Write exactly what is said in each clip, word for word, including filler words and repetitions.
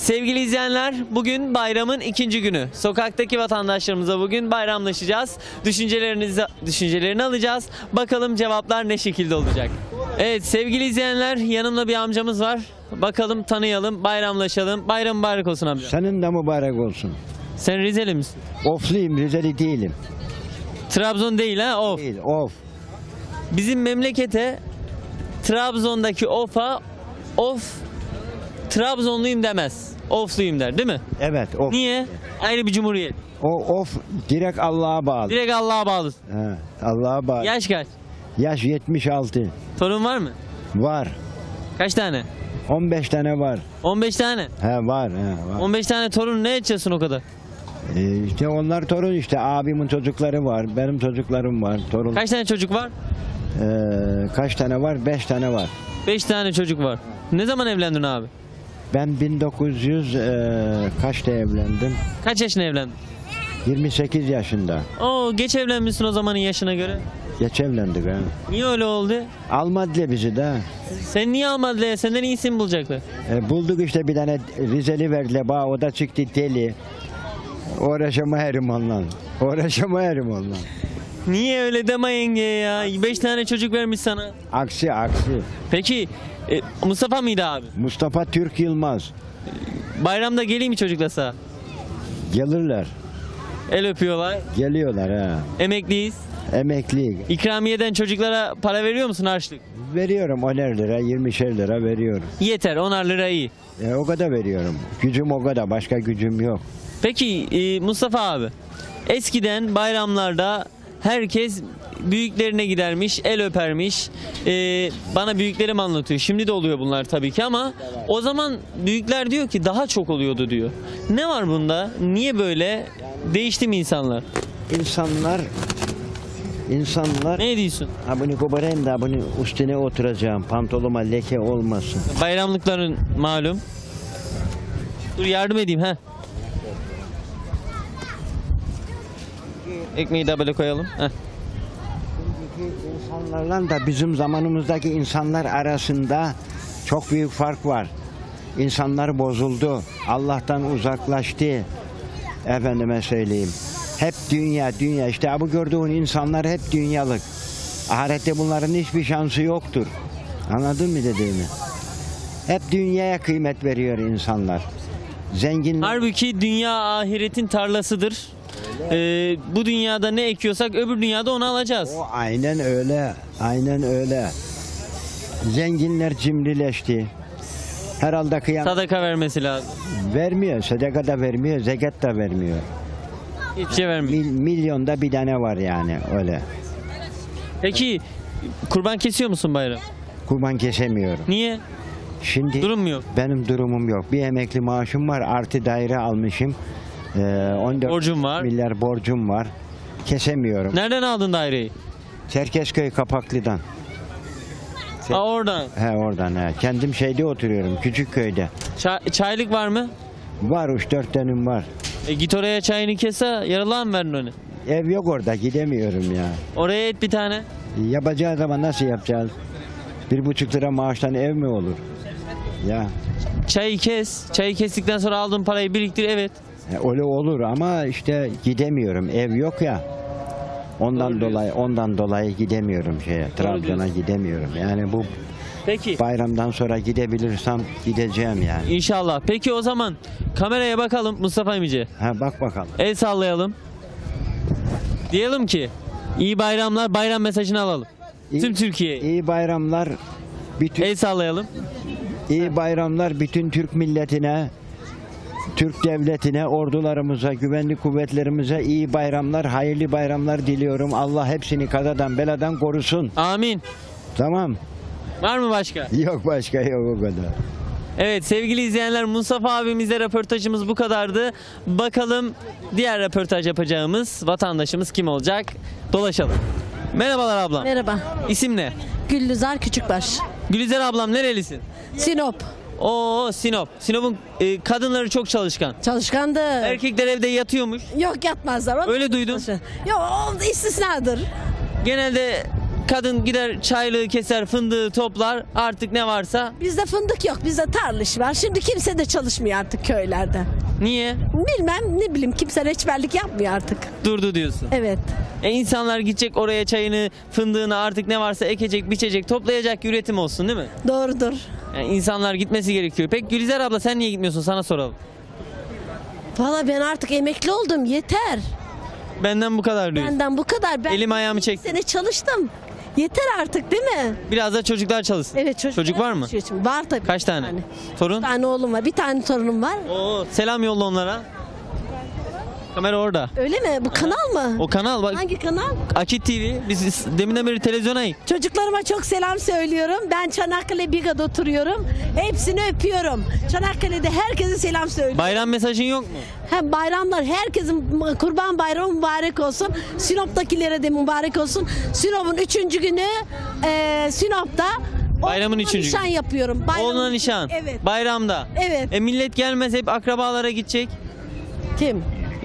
Sevgili izleyenler, bugün bayramın ikinci günü. Sokaktaki vatandaşlarımıza bugün bayramlaşacağız. Düşüncelerinizi, düşüncelerini alacağız. Bakalım cevaplar ne şekilde olacak. Evet sevgili izleyenler, yanımda bir amcamız var. Bakalım tanıyalım, bayramlaşalım. Bayram mübarek olsun amca. Senin de mübarek olsun. Sen Rizeli misin? Ofluyum, Rizeli değilim. Trabzon değil ha, of. Değil, of. Bizim memlekete Trabzon'daki ofa of Trabzonluyum demez. Ofluyum der değil mi? Evet, of. Niye? Ayrı bir cumhuriyet. O of direkt Allah'a bağlı. Direkt Allah'a bağlı. He, Allah'a bağlı. Yaş kaç? Yaş yetmiş altı. Torun var mı? Var. Kaç tane? on beş tane var. on beş tane. He var, he, var. on beş tane torun ne edeceksin o kadar? Ee, işte onlar torun işte. Abimin çocukları var, benim çocuklarım var. Torun. Kaç tane çocuk var? Ee, kaç tane var? beş tane var. beş tane çocuk var. Ne zaman evlendin abi? Ben bin dokuz yüz e, kaçta evlendim? Kaç yaşına evlendin? yirmi sekiz yaşında. Oo, geç evlenmişsin o zamanın yaşına göre. Geç evlendik ha. Niye öyle oldu? Almadılar bizi de. Sen niye almadılar? Senden iyisini bulacaklar. E, bulduk işte bir tane Rizeli verdiler. Bana o da çıktı deli. Uğraşamayarım onunla. Uğraşamayarım onunla. Niye öyle deme yenge ya? beş tane çocuk vermiş sana. Aksi aksi. Peki e, Mustafa mıydı abi? Mustafa Türk Yılmaz. Bayramda geleyim mi çocukla? Gelirler. El öpüyorlar. Geliyorlar ha. Emekliyiz. Emekli. İkramiyeden çocuklara para veriyor musun harçlık? Veriyorum oner lira, yirmişer lira veriyorum. Yeter, onar lira iyi. E, o kadar veriyorum. Gücüm o kadar. Başka gücüm yok. Peki e, Mustafa abi, eskiden bayramlarda herkes büyüklerine gidermiş, el öpermiş. E, bana büyüklerim anlatıyor. Şimdi de oluyor bunlar tabii ki ama o zaman büyükler diyor ki daha çok oluyordu diyor. Ne var bunda? Niye böyle? Değişti mi insanlar? İnsanlar İnsanlar Ne diyorsun? ha bunu koparayım da bunu üstüne oturacağım. Pantoloma leke olmasın. Bayramlıkların malum. Dur yardım edeyim ha. Ekmeği de böyle koyalım. Heh. İnsanlarla da bizim zamanımızdaki insanlar arasında çok büyük fark var. İnsanlar bozuldu. Allah'tan uzaklaştı. Efendime söyleyeyim. Hep dünya, dünya. İşte bu gördüğün insanlar hep dünyalık. Ahirette bunların hiçbir şansı yoktur. Anladın mı dediğimi? Hep dünyaya kıymet veriyor insanlar. Zenginler... Halbuki dünya ahiretin tarlasıdır. Ee, bu dünyada ne ekiyorsak öbür dünyada onu alacağız. O aynen öyle. Aynen öyle. Zenginler cimrileşti. Herhalde kıyam Sadaka vermesi lazım. vermiyor. Sadaka da vermiyor. Zekat da vermiyor. Hiçbir şey vermiyor. Mil, milyonda bir tane var yani öyle. Peki kurban kesiyor musun bayram? Kurban kesemiyorum. Niye? Şimdi Durum mu yok? benim durumum yok. Bir emekli maaşım var. Artı daire almışım. Ee, on dört Borcum var. milyar borcum var. Kesemiyorum. Nereden aldın daireyi? Çerkezköy Kapaklı'dan. Aa, oradan. He oradan he. Kendim şeyde oturuyorum. Küçük köyde. Ça- çaylık var mı? Var üç dört dönüm var. E, git oraya çayını kese yaralığa mı verin onu? Ev yok orada gidemiyorum ya. Oraya et bir tane. Yapacağız ama nasıl yapacağız? Bir buçuk lira maaştan ev mi olur? Ya Çayı kes. Çayı kestikten sonra aldığın parayı biriktir, evet. e, öyle olur ama işte gidemiyorum. Ev yok ya. Ondan Doğru dolayı ondan dolayı gidemiyorum şeye. Trabzon'a diyorsun. gidemiyorum. Yani bu Peki. bayramdan sonra gidebilirsem gideceğim yani. İnşallah. Peki o zaman kameraya bakalım Mustafa Emice. Ha bak bakalım. El sallayalım. Diyelim ki iyi bayramlar, bayram mesajını alalım. İyi- Tüm Türkiye'ye. İyi bayramlar. Bütün El sallayalım. iyi bayramlar bütün Türk milletine, Türk devletine, ordularımıza, güvenlik kuvvetlerimize iyi bayramlar, hayırlı bayramlar diliyorum. Allah hepsini kazadan, beladan korusun. Amin. Tamam. Var mı başka? Yok başka yok o kadar. Evet sevgili izleyenler, Mustafa abimizle röportajımız bu kadardı. Bakalım diğer röportaj yapacağımız vatandaşımız kim olacak? Dolaşalım. Merhabalar ablam. Merhaba. İsim ne? Güllüzar Küçükbaş. Gülizar ablam nerelisin? Sinop. Oo Sinop. Sinop'un e, kadınları çok çalışkan. Çalışkandı. Erkekler evde yatıyormuş. Yok yatmazlar. O- Öyle duydum. Yok o istisnadır. Genelde kadın gider çaylığı keser, fındığı toplar, artık ne varsa. Bizde fındık yok, bizde tarla işi var. Şimdi kimse de çalışmıyor artık köylerde. Niye? Bilmem, ne bileyim, kimse reçberlik yapmıyor artık. Durdu diyorsun. Evet. E insanlar gidecek oraya, çayını, fındığını, artık ne varsa ekecek, biçecek, toplayacak ki üretim olsun, değil mi? Doğrudur. Yani insanlar gitmesi gerekiyor. Peki Gülizar abla, sen niye gitmiyorsun? Sana soralım. Valla ben artık emekli oldum, yeter. Benden bu kadar diyorsun. Benden bu kadar. Ben Elim ayağımı iki çektim. sene çalıştım. Yeter artık, değil mi? Biraz da çocuklar çalışsın. Evet, çocuk, Çocuk var mı? Var tabii. Kaç tane? Yani. Torun? Bir tane oğlum var, bir tane torunum var. Oo, selam yolla onlara. Kamera orada. Öyle mi? Bu kanal mı? O kanal bak. Hangi kanal? Akit T V. Biz deminden beri televizyona in. Çocuklarıma çok selam söylüyorum. Ben Çanakkale Biga'da oturuyorum. Hepsini öpüyorum. Çanakkale'de herkese selam söylüyorum. Bayram mesajın yok mu? Hem bayramlar, herkesin kurban bayramı mübarek olsun. Sinop'takilere de mübarek olsun. Sinop'un üçüncü günü e, Sinop'ta Bayramın oğluma üçüncü nişan günü. yapıyorum. Bayramın- Oğluna nişan. Evet. Bayramda. Evet. E millet gelmez, hep akrabalara gidecek. Kim?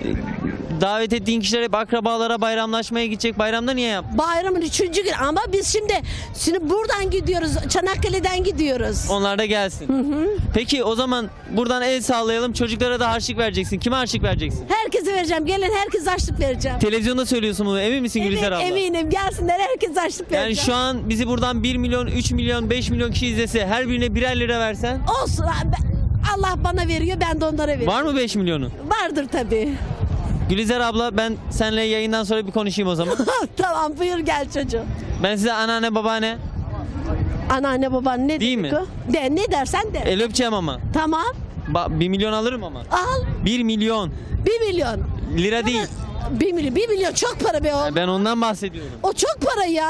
Davet ettiğin kişiler hep akrabalara bayramlaşmaya gidecek. Bayramda niye yap? Bayramın üçüncü günü ama biz şimdi şimdi buradan gidiyoruz. Çanakkale'den gidiyoruz. Onlar da gelsin. Peki o zaman buradan el sağlayalım. Çocuklara da harçlık vereceksin. Kime harçlık vereceksin? Herkese vereceğim. Gelen herkese açlık vereceğim. Televizyonda söylüyorsun bunu. Emin misin Gülizar Evet, abla? eminim. Gelsinler, herkese açlık Yani vereceğim. şu an bizi buradan bir milyon, üç milyon, beş milyon kişi izlese, her birine birer lira versen. Olsun. ben- Allah bana veriyor, ben de onlara veriyorum. Var mı beş milyonu? Vardır tabii. Gülizar abla, ben seninle yayından sonra bir konuşayım o zaman. Tamam, buyur gel çocuğum. Ben size anneanne babaanne Anneanne baban ne Değil demek mi? o? De, ne dersen de. el öpeceğim ama. Tamam. Ba- bir milyon alırım ama. Al. Bir milyon. Bir milyon. Lira değil. Bir milyon. Bir milyon çok para be oğlum. Ben ondan bahsediyorum. O çok para ya.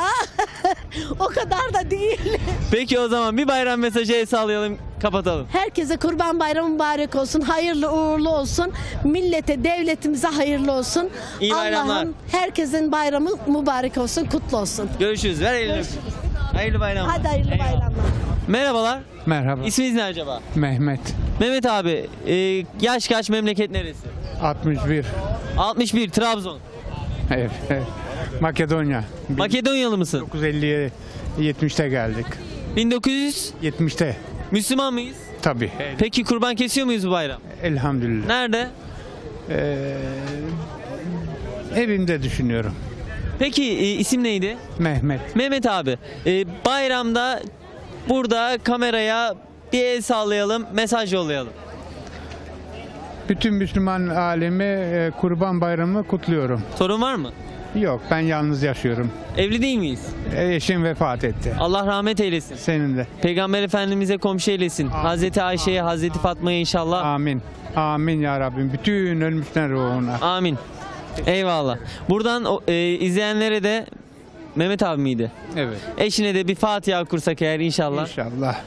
O kadar da değil. Peki o zaman bir bayram mesajı el sağlayalım, kapatalım. Herkese Kurban Bayramı mübarek olsun. Hayırlı uğurlu olsun. Millete, devletimize hayırlı olsun. İyi bayramlar. Allah'ım herkesin bayramı mübarek olsun, kutlu olsun. Görüşürüz. Ver elini öpeyim. Hayırlı bayramlar. Hadi hayırlı Eyvallah. bayramlar. Merhabalar. Merhaba. İsminiz ne acaba? Mehmet. Mehmet abi, e, yaş kaç, memleket neresi? altmış bir. altmış bir, Trabzon. Evet, evet. Makedonya. Makedonyalı mısın? bin dokuz yüz elliye yetmişte geldik. bin dokuz yüz. yetmişte Müslüman mıyız? tabii. Peki kurban kesiyor muyuz bu bayram? Elhamdülillah. Nerede? Ee, evimde düşünüyorum. Peki e, isim neydi? Mehmet. Mehmet abi, e, bayramda burada kameraya bir el sallayalım, mesaj yollayalım. Bütün Müslüman alemi e, Kurban Bayramı kutluyorum. Sorun var mı? Yok, ben yalnız yaşıyorum. Evli değil miyiz? E, Eşim vefat etti. Allah rahmet eylesin. Senin de. Peygamber Efendimiz'e komşu eylesin. Hazreti Ayşe'ye, Hazreti Fatma'ya inşallah. Amin. Amin ya Rabbim. Bütün ölmüşlerin ruhuna. Amin. Eyvallah. Buradan o- e, izleyenlere de Mehmet abi miydi? Evet. Eşine de bir Fatiha okursak eğer inşallah. İnşallah.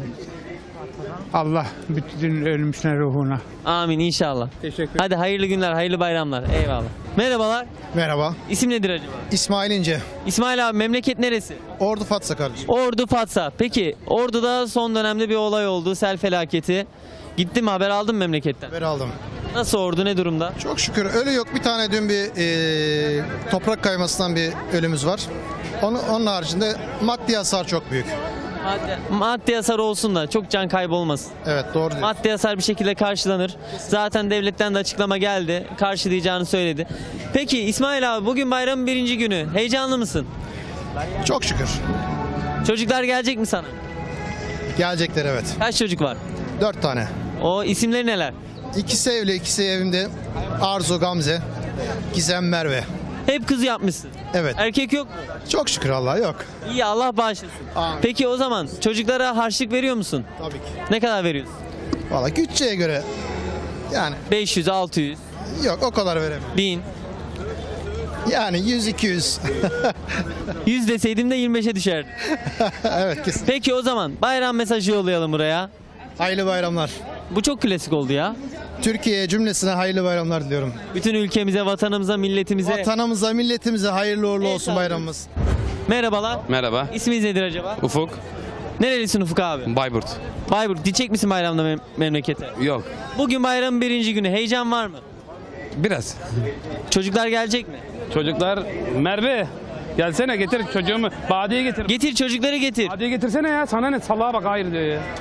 Allah bütün ölmüşlerin ruhuna. Amin inşallah. Teşekkür Hadi hayırlı günler, hayırlı bayramlar. Eyvallah. Merhabalar. Merhaba. İsim nedir acaba? İsmail İnce. İsmail abi, memleket neresi? Ordu Fatsa kardeşim. Ordu Fatsa. Peki Ordu'da son dönemde bir olay oldu. Sel felaketi. Gitti mi, haber aldın mı memleketten? Haber aldım. Nasıl Ordu, ne durumda? Çok şükür ölü yok. Bir tane dün bir e, toprak kaymasından bir ölümüz var. Onun, onun haricinde maddi hasar çok büyük. Maddi, maddi hasar olsun da çok can kaybı olmasın. Evet doğru diyorsun. Maddi hasar bir şekilde karşılanır. Zaten devletten de açıklama geldi. Karşılayacağını söyledi. Peki İsmail abi, bugün bayramın birinci günü. Heyecanlı mısın? Çok şükür. Çocuklar gelecek mi sana? Gelecekler evet. Kaç çocuk var? Dört tane. O isimleri neler? İkisi evli, ikisi evimde. Arzu, Gamze, Gizem, Merve. Hep kız yapmışsın. Evet. Erkek yok mu? Çok şükür Allah'a yok. İyi, Allah bağışlasın. Amin. Peki o zaman çocuklara harçlık veriyor musun? Tabii ki. Ne kadar veriyorsun? Valla bütçeye göre yani beş yüz, altı yüz, yok o kadar veremem. bin. Yani yüz iki yüz. yüz deseydim de yirmi beşe düşerdi. Evet kesin. Peki o zaman bayram mesajı yollayalım buraya. Hayırlı bayramlar. Bu çok klasik oldu ya. Türkiye cümlesine hayırlı bayramlar diliyorum. Bütün ülkemize, vatanımıza, milletimize. Vatanımıza, milletimize hayırlı uğurlu Evet, olsun abi. bayramımız. Merhabalar. Merhaba. İsminiz nedir acaba? Ufuk. Nerelisin Ufuk abi? Bayburt. Bayburt. Gidecek misin bayramda mem- memlekete? Yok. Bugün bayramın birinci günü. Heyecan var mı? Biraz. Çocuklar gelecek mi? Çocuklar Merve. Gelsene getir çocuğumu. Badiye getir. Getir çocukları getir. Badiye getirsene ya. Sana ne? Salağa bak hayır diyor ya.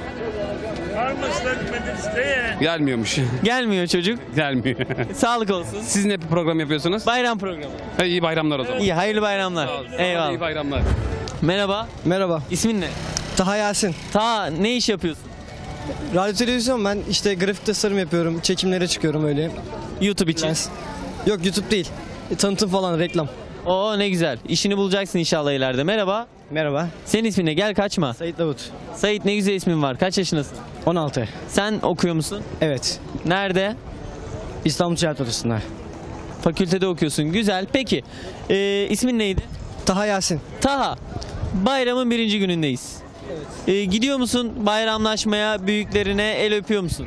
Gelmiyormuş. Gelmiyor çocuk. Gelmiyor. Sağlık olsun. Siz ne program yapıyorsunuz? Bayram programı. Ha, iyi bayramlar o zaman. İyi hayırlı bayramlar. İyi Eyvallah. bayramlar. Merhaba. Merhaba. İsmin ne? Taha Yasin. Ta ne iş yapıyorsun? Radyo televizyon, ben işte grafik tasarım yapıyorum. Çekimlere çıkıyorum öyle. YouTube için. Lens. Yok, YouTube değil. E, tanıtım falan, reklam. Oo ne güzel. İşini bulacaksın inşallah ileride. Merhaba. Merhaba. Senin ismin ne? Gel kaçma. Sait Davut. Sait ne güzel ismin var. Kaç yaşındasın? on altı. Sen okuyor musun? Evet. Nerede? İstanbul Tiyatrosu'nda. Fakültede okuyorsun. Güzel. Peki. Ee, ismin neydi? Taha Yasin. Taha. Bayramın birinci günündeyiz. Ee, gidiyor musun bayramlaşmaya, büyüklerine el öpüyor musun?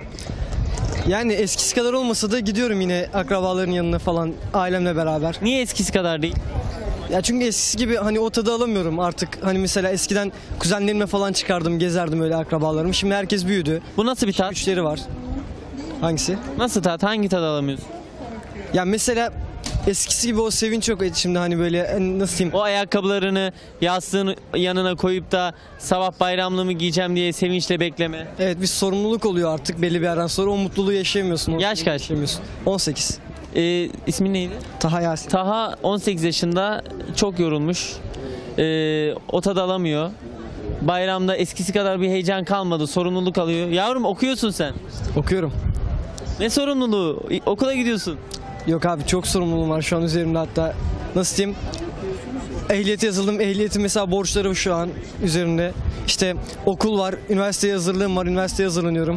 Yani eskisi kadar olmasa da gidiyorum yine akrabaların yanına falan, ailemle beraber. Niye eskisi kadar değil? Ya çünkü eskisi gibi hani o tadı alamıyorum artık. Hani mesela eskiden kuzenlerimle falan çıkardım, gezerdim öyle akrabalarımı. Şimdi herkes büyüdü. Bu nasıl bir tat? Güçleri var. Hangisi? Nasıl tat? Hangi tadı alamıyorsun? Ya mesela eskisi gibi o sevinç yok şimdi, hani böyle en- nasıl diyeyim? O ayakkabılarını yastığın yanına koyup da sabah bayramlığımı giyeceğim diye sevinçle bekleme. Evet, bir sorumluluk oluyor artık belli bir yerden sonra, o mutluluğu yaşayamıyorsun. o Yaş sevinci kaç? Yaşayamıyorsun. on sekiz. Ee, ismin neydi? Taha Yasin. Taha on sekiz yaşında, çok yorulmuş. Ee, o tadı alamıyor. Bayramda eskisi kadar bir heyecan kalmadı. Sorumluluk alıyor. Yavrum okuyorsun sen. Okuyorum. Ne sorumluluğu? İ- Okula gidiyorsun. Yok abi, çok sorumluluğum var şu an üzerimde, hatta nasıl diyeyim? Ehliyete yazıldım. Ehliyetin mesela borçları şu an üzerimde. İşte okul var, üniversiteye hazırlığım var, üniversiteye hazırlanıyorum.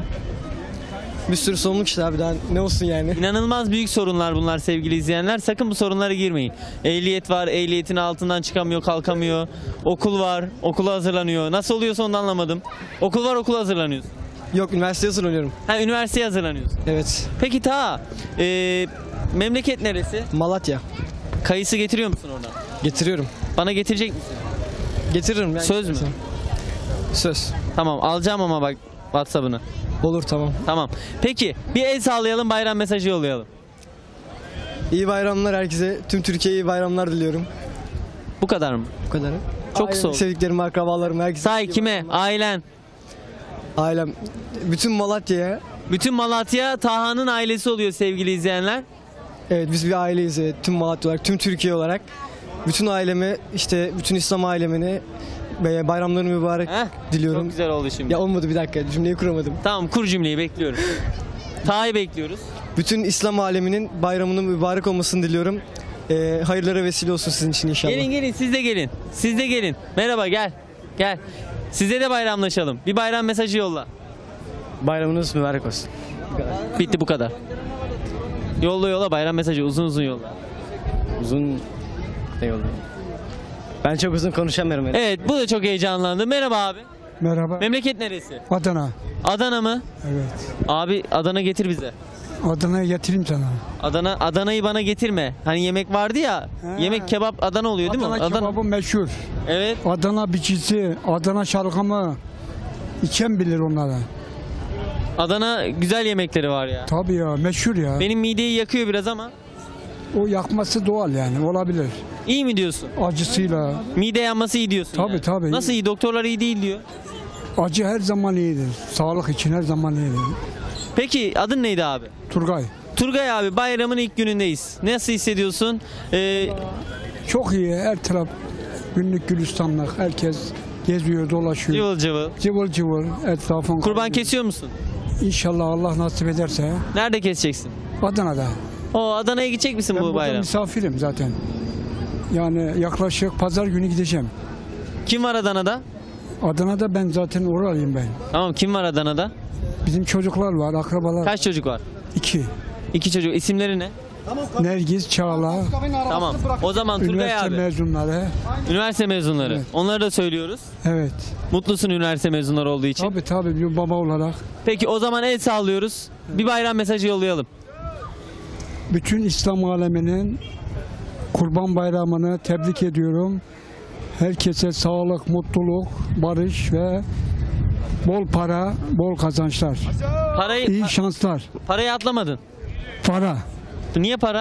Bir sürü sorumluluk işte abi, daha ne olsun yani. İnanılmaz büyük sorunlar bunlar sevgili izleyenler. Sakın bu sorunlara girmeyin. Ehliyet var, ehliyetin altından çıkamıyor, kalkamıyor. Okul var, okula hazırlanıyor. Nasıl oluyorsa onu anlamadım. Okul var, okula hazırlanıyorsun. Yok, üniversiteye hazırlanıyorum. Ha, üniversiteye hazırlanıyorsun. Evet. Peki ta e, memleket neresi? Malatya. Kayısı getiriyor musun oradan? Getiriyorum. Bana getirecek misin? Getiririm. Yani. Söz mü? Söz. Tamam, alacağım ama bak WhatsApp'ını. Olur, tamam. Tamam. Peki bir el sağlayalım, bayram mesajı yollayalım. İyi bayramlar herkese. Tüm Türkiye'ye iyi bayramlar diliyorum. Bu kadar mı? Bu kadar. Çok kısa oldu. Sevdiklerim, akrabalarım, herkese. Say kime? Ailen. Ailem. Bütün Malatya'ya. Bütün Malatya Taha'nın ailesi oluyor sevgili izleyenler. Evet, biz bir aileyiz, evet. Tüm Malatya olarak, tüm Türkiye olarak. Bütün aileme, işte bütün İslam alemine ve bayramları mübarek Heh, diliyorum. Çok güzel oldu şimdi. Ya olmadı, bir dakika, cümleyi kuramadım. Tamam, kur cümleyi, bekliyorum. Taha'yı bekliyoruz. Bütün İslam aleminin bayramının mübarek olmasını diliyorum. Ee, hayırlara vesile olsun sizin için inşallah. Gelin gelin, siz de gelin. Siz de gelin. Merhaba, gel. Gel. Size de bayramlaşalım. Bir bayram mesajı yolla. Bayramınız mübarek olsun. Bitti, bu kadar. Yolla yolla, bayram mesajı uzun uzun yolla. Uzun ne oldu? Ben çok uzun konuşamıyorum. Yani. Evet, bu da çok heyecanlandı. Merhaba abi. Merhaba. Memleket neresi? Adana. Adana mı? Evet. Abi Adana getir bize. Adana'ya getireyim sana. Adana Adana'yı bana getirme. Hani yemek vardı ya. He. Yemek kebap Adana oluyor değil Adana mi? kebabı meşhur. Evet. Adana biçisi, Adana şalgamı. İçen bilir onlara. Adana güzel yemekleri var ya. Tabii ya, meşhur ya. Benim mideyi yakıyor biraz ama. O yakması doğal yani, olabilir. İyi mi diyorsun? Acısıyla. Mide yanması iyi diyorsun. Tabii, yani. tabii. Nasıl iyi? Doktorlar iyi değil diyor. Acı her zaman iyidir. Sağlık için her zaman iyidir. Peki adın neydi abi? Turgay. Turgay abi, bayramın ilk günündeyiz. Nasıl hissediyorsun? Ee, Çok iyi, her taraf günlük gülistanlık. Herkes geziyor, dolaşıyor. cıvıl cıvıl. Cıvıl cıvıl etrafın. Kurban kesiyor musun? İnşallah Allah nasip ederse Nerede keseceksin? Adana'da. O Adana'ya gidecek misin Ben bu burada bayram? misafirim zaten. Yani yaklaşık pazar günü gideceğim. Kim var Adana'da? Adana'da ben zaten oralıyım ben. Tamam, kim var Adana'da? Bizim çocuklar var, akrabalar. Kaç çocuk var? İki. İki çocuk. İsimleri ne? Nergiz, Çağla, Tamam. O zaman Turgay üniversite abi. mezunları. Üniversite mezunları. Evet. Onları da söylüyoruz. Evet. Mutlusun üniversite mezunları olduğu için. Tabii tabii, bir baba olarak. Peki o zaman el sağlıyoruz. Bir bayram mesajı yollayalım. Bütün İslam aleminin Kurban Bayramı'nı tebrik ediyorum. Herkese sağlık, mutluluk, barış ve bol para, bol kazançlar. Parayı İyi pa- şanslar. parayı atlamadın. Para. Niye para?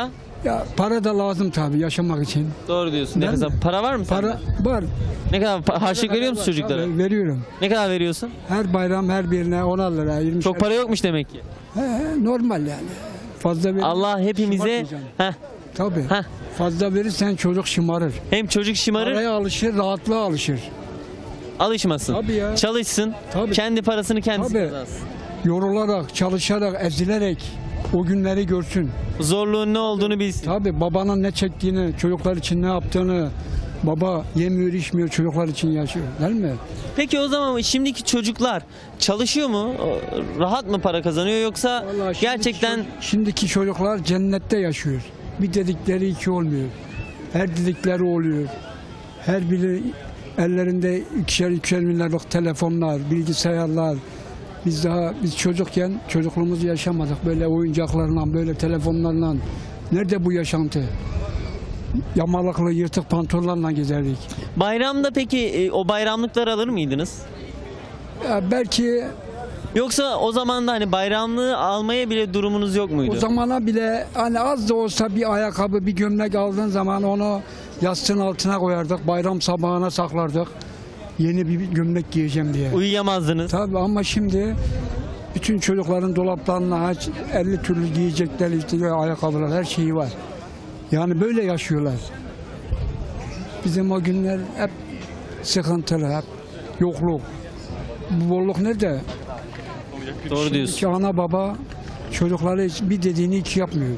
Ya para da lazım tabii yaşamak için. Doğru diyorsun. Değil Nefes al. mi? Para var mı Para sende? var. Ne kadar pa- harçlık veriyor musun çocuklara? Tabii, veriyorum. Ne kadar veriyorsun? Her bayram her birine onar lira, yirmi Çok para yokmuş demek ki. He, he, normal yani. Fazla verir. Allah hepimize Şımartmayacaksın. heh, Tabii. Heh. Fazla verirsen çocuk şımarır. hem çocuk şımarır, Paraya alışır, rahatlığa alışır. alışmasın. Tabii ya. Çalışsın. Tabii. Kendi parasını kendisi Tabii. kazansın. Yorularak, çalışarak, ezilerek o günleri görsün. Zorluğun ne olduğunu bilsin. Tabii babanın ne çektiğini, çocuklar için ne yaptığını, baba yemiyor, içmiyor, çocuklar için yaşıyor. Değil mi? Peki o zaman şimdiki çocuklar çalışıyor mu? O, rahat mı para kazanıyor yoksa Vallahi şimdiki gerçekten ço- şimdiki çocuklar cennette yaşıyor. Bir dedikleri iki olmuyor. Her dedikleri oluyor. Her biri ellerinde ikişer ikişer milyarlık telefonlar, bilgisayarlar. Biz daha biz çocukken çocukluğumuzu yaşamadık. Böyle oyuncaklarla, böyle telefonlarla. Nerede bu yaşantı? Yamalıklı yırtık pantolonlarla gezerdik. bayramda peki e, o bayramlıkları alır mıydınız? Ya belki Yoksa o zaman da hani bayramlığı almaya bile durumunuz yok muydu? o zamana bile hani az da olsa bir ayakkabı, bir gömlek aldığın zaman onu yastığın altına koyardık. Bayram sabahına saklardık. Yeni bir gömlek giyeceğim diye. Uyuyamazdınız. Tabii ama şimdi bütün çocukların dolaplarına aç, elli türlü giyecekleri, işte ayakkabılar, her şeyi var. Yani böyle yaşıyorlar. Bizim o günler hep sıkıntılı, hep yokluk. Bu bolluk nerede? Doğru diyorsun. Ki ana baba çocukları hiç bir dediğini hiç yapmıyor.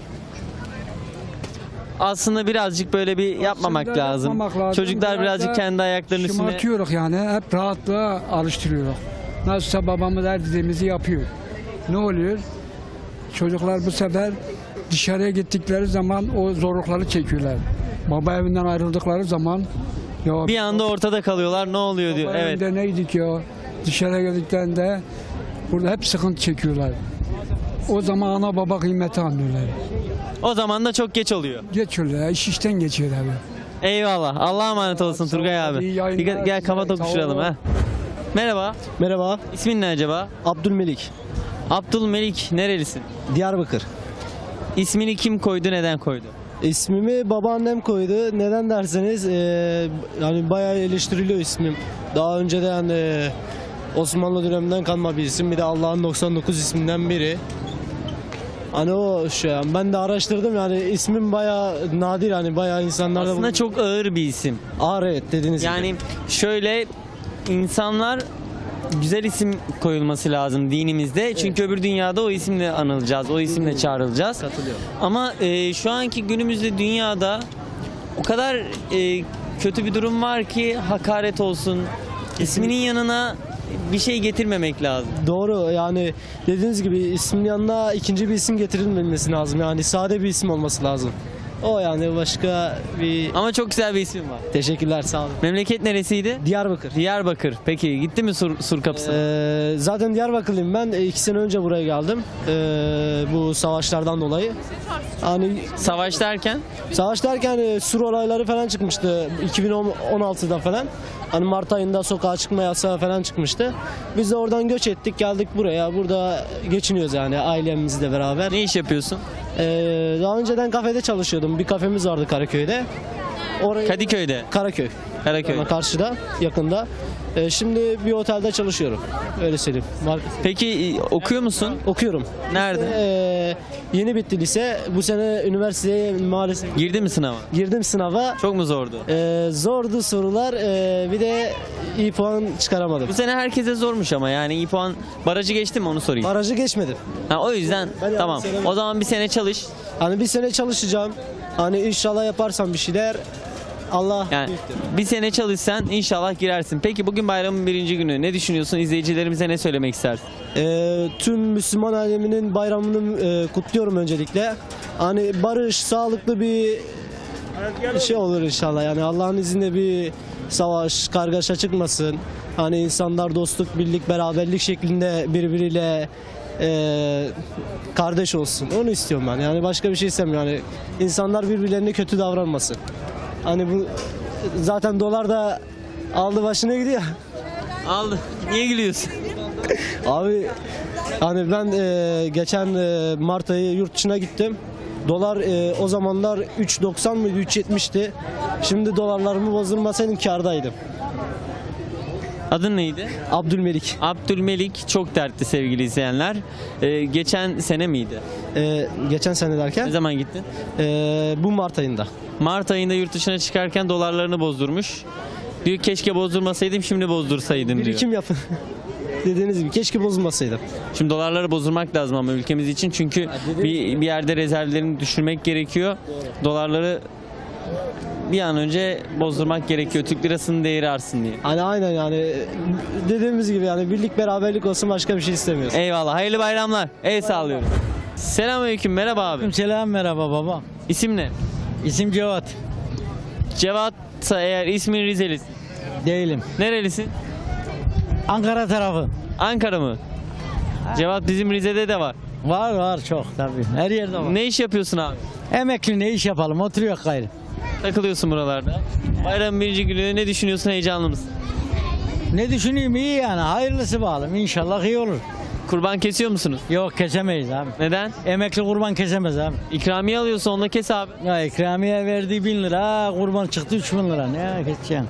Aslında birazcık böyle bir yapmamak Aslında lazım. yapmamak lazım. Çocuklar Biraz birazcık da kendi ayaklarının üstüne. Şımartıyoruz yani, hep rahatlığa alıştırıyoruz. Nasılsa babamız her dediğimizi yapıyor. Ne oluyor? Çocuklar bu sefer dışarıya gittikleri zaman o zorlukları çekiyorlar. Baba evinden ayrıldıkları zaman ya Bir anda ortada kalıyorlar. Ne oluyor diyor. baba Evet. evinde neydik ya? Dışarıya gittiklerinde burada hep sıkıntı çekiyorlar. O zaman ana baba kıymeti anlıyorlar. O zaman da çok geç oluyor. Geçiyorlar, iş işten geçiyor abi. Eyvallah. Allah'a emanet olsun Turgay ol, abi. iyi yayınlar Gel, gel size. kafa Sağ tokuşturalım ol. ha. Merhaba. Merhaba, İsmin ne acaba? Abdülmelik, Abdülmelik. Nerelisin? Diyarbakır. İsmini kim koydu? Neden koydu? İsmimi babaannem koydu. Neden derseniz, eee yani bayağı eleştiriliyor ismim. Daha önceden eee, Osmanlı döneminden kalma bir isim. Bir de Allah'ın doksan dokuz isminden biri. Hani o şu an ben de araştırdım, yani ismim bayağı nadir, hani bayağı insanlarda Aslında çok ağır bir isim. ağır, evet, dediğiniz gibi. Yani şöyle insanlar güzel isim koyulması lazım dinimizde. Çünkü öbür dünyada o isimle anılacağız. O isimle çağrılacağız. Katılıyorum. Ama e, şu anki günümüzde dünyada o kadar e, kötü bir durum var ki hakaret olsun. İsminin yanına bir şey getirmemek lazım. Doğru, yani dediğiniz gibi ismin yanına ikinci bir isim getirilmemesi lazım. Yani sade bir isim olması lazım. O yani başka bir... Ama çok güzel bir isim var. Teşekkürler, sağ olun. Memleket neresiydi? Diyarbakır. Diyarbakır. Peki gitti mi Sur, Sur kapısına? Ee, zaten Diyarbakırlıyım ben. E, iki sene önce buraya geldim. Ee, bu savaşlardan dolayı. Hani Savaş derken? savaş derken e, sur olayları falan çıkmıştı iki bin on altıda falan. Hani Mart ayında sokağa çıkma yasağı falan çıkmıştı. Biz de oradan göç ettik, geldik buraya. Burada geçiniyoruz yani ailemizle beraber. Ne iş yapıyorsun? Ee, daha önceden kafede çalışıyordum. Bir kafemiz vardı Karaköy'de. Orayı Kadıköy'de. Karaköy. Karaköy. Ama karşıda, yakında. Ee, şimdi bir otelde çalışıyorum. Öyle söyleyeyim. Var- Peki e, okuyor musun? Okuyorum. Nerede? Ee, yeni bitti lise. Bu sene üniversiteye maalesef Girdi mi sınava? girdim sınava. Çok mu zordu? Ee, zordu sorular. Ee, bir de iyi puan çıkaramadım. Bu sene herkese zormuş ama yani iyi puan barajı geçti mi onu sorayım. Barajı geçmedim. Ha, o yüzden Ben yani tamam. sene- O zaman bir sene çalış. Hani bir sene çalışacağım. Hani inşallah yaparsam bir şeyler. Allah Yani büyüktür. bir sene çalışsan inşallah girersin. Peki bugün bayramın birinci günü. Ne düşünüyorsun? İzleyicilerimize ne söylemek istersin? Ee, tüm Müslüman aleminin bayramını e, kutluyorum öncelikle. Hani barış, sağlıklı bir şey olur inşallah. Yani Allah'ın izniyle bir savaş, kargaşa çıkmasın. Hani insanlar dostluk, birlik, beraberlik şeklinde birbiriyle e, kardeş olsun. Onu istiyorum ben. Yani başka bir şey istemiyorum. Yani insanlar birbirlerine kötü davranmasın. Hani bu zaten dolar da aldı başına gidiyor. Aldı. Niye gülüyorsun? Abi hani ben e, geçen e, Mart ayı yurt dışına gittim. Dolar e, o zamanlar üç doksan mıydı, üç yetmişti. Şimdi dolarlarımı bozdurmasaydım kârdaydım. Adın neydi? Abdülmelik. Abdülmelik çok dertli sevgili izleyenler. Ee, geçen sene miydi? E, geçen sene Ne derken zaman gittin? e, bu Mart ayında. Mart ayında yurt dışına çıkarken dolarlarını bozdurmuş. Diyor keşke bozdurmasaydım, şimdi bozdursaydım diyor. Birikim yapın. Dediğiniz gibi keşke bozulmasaydı. Şimdi dolarları bozdurmak lazım ama ülkemiz için, çünkü bir, bir yerde rezervlerini düşürmek gerekiyor. Dolarları bir an önce bozdurmak gerekiyor. Türk lirasının değeri artsın diye. Hani aynen yani dediğimiz gibi yani birlik beraberlik olsun, başka bir şey istemiyoruz. Eyvallah. Hayırlı bayramlar. El sağlıyorum. Selamünaleyküm. Merhaba abi. Selam, merhaba baba. İsim ne? İsim Cevat. Cevat'sa eğer ismin Rizelisin. Değilim. Nerelisin? Ankara tarafı. Ankara mı? Cevat bizim Rize'de de var. Var var çok tabii. Her yerde var. Ne iş yapıyorsun abi? Emekli ne iş yapalım? Oturuyor gayrı. Takılıyorsun buralarda. Bayramın birinci günü ne düşünüyorsun? Heyecanlı mısın? Ne düşüneyim, iyi yani. Hayırlısı bağlı. İnşallah iyi olur. Kurban kesiyor musunuz? Yok, kesemeyiz abi. Neden? Emekli kurban kesemez abi. İkramiye alıyorsa onunla kes abi. Ya ikramiye verdiği bin lira, kurban çıktı üç bin lira. Ne keseceksin?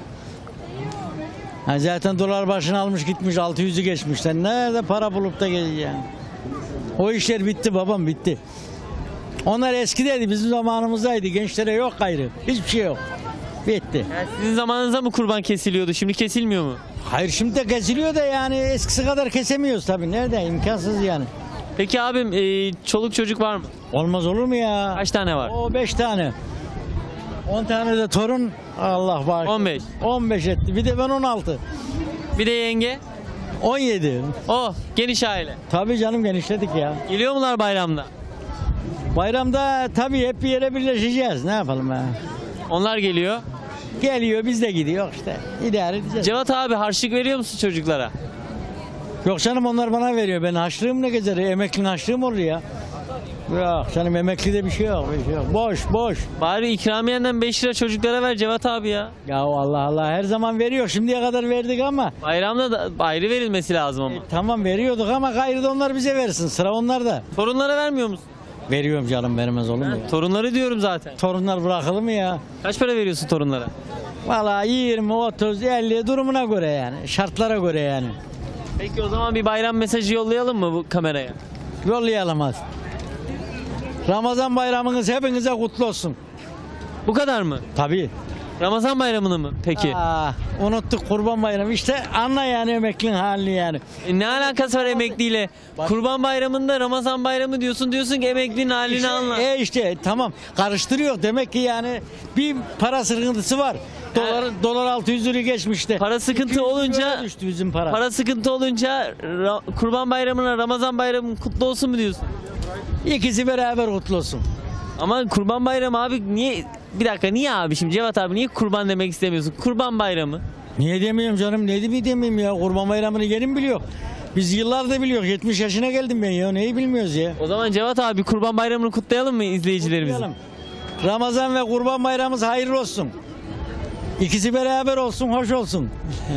Ha, zaten dolar başını almış gitmiş, altı yüzü geçmiş. Sen nerede para bulup da geleceksin? O işler bitti babam, bitti. Onlar eskideydi, bizim zamanımızdaydı. Gençlere yok gayrı. Hiçbir şey yok. Bitti. Yani sizin zamanınızda mı kurban kesiliyordu? Şimdi kesilmiyor mu? Hayır, şimdi de kesiliyor da yani eskisi kadar kesemiyoruz tabii. Nerede? İmkansız yani. Peki abim e, çoluk çocuk var mı? Olmaz olur mu ya? Kaç tane var? O beş tane. On tane de torun. Allah var. on beş. On beş etti. Bir de ben on altı. Bir de yenge. On yedi. Oh, geniş aile. Tabii canım, genişledik ya. Geliyor mular bayramda? Bayramda tabii hep bir yere birleşeceğiz. Ne yapalım ya? Onlar geliyor. Geliyor, biz de gidiyor işte. İdare edeceğiz. Cevat abi harçlık veriyor musun çocuklara? Yok canım, onlar bana veriyor. Ben harçlığım ne gezer? Emeklinin harçlığım olur ya. Yok canım, emeklide bir şey yok. Bir şey yok. Boş boş. Bari ikramiyenden beş lira çocuklara ver Cevat abi ya. Ya Allah Allah, her zaman veriyor. Şimdiye kadar verdik ama. Bayramda da ayrı verilmesi lazım ama. E, tamam veriyorduk ama gayrı da onlar bize versin. Sıra onlarda. Torunlara vermiyor musun? Veriyorum canım, vermez olur mu ya? Torunları diyorum zaten. Torunlar bırakılır mı ya? Kaç para veriyorsun torunlara? Vallahi yirmi, otuz, elli durumuna göre yani. Şartlara göre yani. Peki o zaman bir bayram mesajı yollayalım mı bu kameraya? Yollayalım hadi. Ramazan bayramınız hepinize kutlu olsun. Bu kadar mı? Tabii. Ramazan bayramını mı peki? Aa, unuttuk kurban bayramı. İşte anla yani emeklinin halini yani. E ne alakası var emekliyle? Kurban bayramında Ramazan bayramı diyorsun, diyorsun ki emeklinin halini İşte, anla. e işte tamam, karıştırıyor. Demek ki yani bir para sıkıntısı var. Dolar, dolar altı yüz lira geçmişti. Para sıkıntı olunca düştü bizim para. para sıkıntı olunca Ra- Kurban bayramına Ramazan bayramı kutlu olsun mu diyorsun? İkisi beraber kutlu olsun. Ama Kurban bayramı abi niye, bir dakika niye abi şimdi Cevat abi niye kurban demek istemiyorsun? Kurban bayramı. Niye demiyorum canım? Ne mi demeyeyim ya? Kurban bayramını gelin biliyor. Biz yıllarda biliyoruz. yetmiş yaşına geldim ben ya. Neyi bilmiyoruz ya? O zaman Cevat abi Kurban bayramını kutlayalım mı izleyicilerimizin? Kutlayalım. Ramazan ve Kurban bayramımız hayırlı olsun. İkisi beraber olsun, hoş olsun.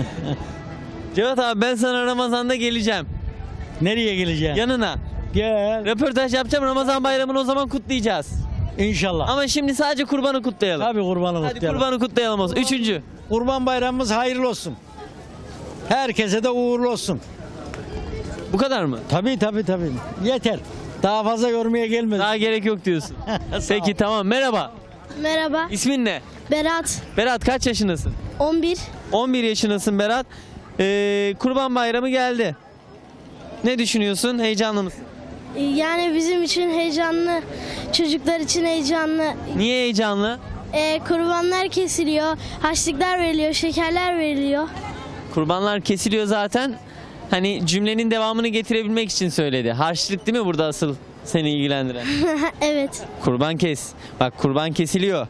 Cevat abi ben sana Ramazan'da geleceğim. Nereye geleceksin? Yanına. Gel. Röportaj yapacağım, Ramazan bayramını o zaman kutlayacağız. İnşallah. Ama şimdi sadece kurbanı kutlayalım. Tabii kurbanı Hadi kutlayalım. kurbanı kutlayalım olsun. Üçüncü. Kurban bayramımız hayırlı olsun. Herkese de uğurlu olsun. Bu kadar mı? Tabii tabii tabii. Yeter. Daha fazla yormaya gelmez. Daha gerek yok diyorsun. Peki tamam, merhaba. Merhaba, İsmin ne? Berat, Berat kaç yaşındasın? on bir. on bir yaşındasın Berat. Ee, Kurban bayramı geldi. Ne düşünüyorsun? Heyecanlı mısın? Yani bizim için heyecanlı, çocuklar için heyecanlı. Niye heyecanlı? Ee, kurbanlar kesiliyor, harçlıklar veriliyor, şekerler veriliyor. Kurbanlar kesiliyor zaten. Hani cümlenin devamını getirebilmek için söyledi. Harçlık değil mi burada asıl seni ilgilendiren? Evet, Kurban kes. Bak kurban kesiliyor.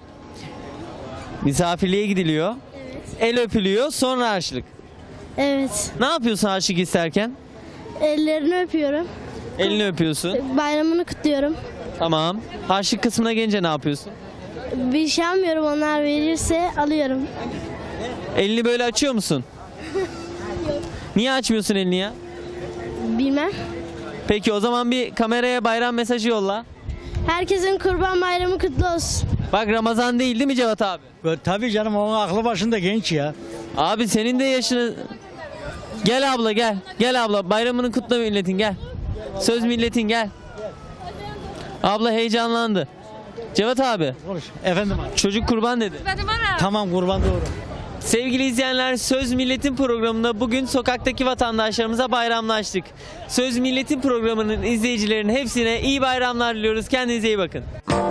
Misafirliğe gidiliyor. El öpülüyor, sonra harçlık. evet. Ne yapıyorsun harçlık isterken? Ellerini öpüyorum, Elini öpüyorsun. bayramını kutluyorum. Tamam. Harçlık kısmına gelince ne yapıyorsun? Bir şey almıyorum, onlar verirse alıyorum. Elini böyle açıyor musun? Niye açmıyorsun elini ya? Bilmem. Peki o zaman bir kameraya bayram mesajı yolla. Herkesin Kurban Bayramı kutlu olsun. Bak Ramazan değil değil mi Cevat abi? Tabii canım, onun aklı başında genç ya. Abi senin de yaşını... Gel abla gel. Gel abla bayramını kutla milletin gel. Söz milletin gel. Abla heyecanlandı. Cevat abi Konuş. Efendim abi. çocuk kurban dedi. Tamam, kurban doğru. Sevgili izleyenler, Söz Milletin programında bugün sokaktaki vatandaşlarımıza bayramlaştık. Söz Milletin programının izleyicilerinin hepsine iyi bayramlar diliyoruz. Kendinize iyi bakın.